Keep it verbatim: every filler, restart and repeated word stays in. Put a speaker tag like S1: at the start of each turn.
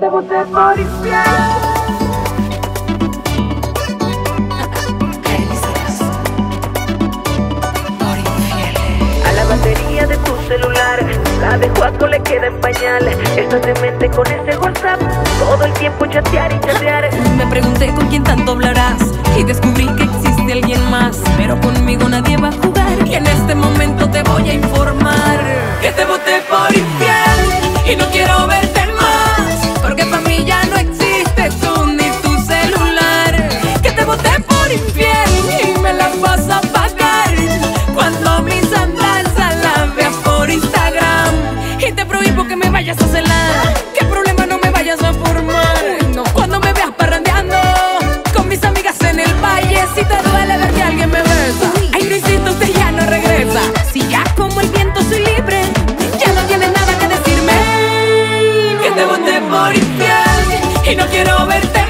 S1: te boté por infiel. A la batería de tu celular la de Juaco le queda en pañales. Estás demente con ese WhatsApp, todo el tiempo chatear y chatear.
S2: Me pregunté con quién tanto hablarás y descubrí que existe alguien más, pero conmigo nadie va a jugar. Y en este momento te voy a informar que te boté por infiel y no quiero verte más, porque para mí ya no existe tú ni tu celular. Que te boté por infiel y me las vas a pagar cuando mis andanzas las veas por Instagram. Y te prohíbo que me vayas a celar, qué problema no me vayas a formar. No, cuando me veas parrandeando con mis amigas en el valle, si te duele ver que alguien me besa, ay Luisito, usted ya no regresa. Si ya como el viento soy libre, ya no tienes nada que decirme. Que te boté por infiel y no quiero verte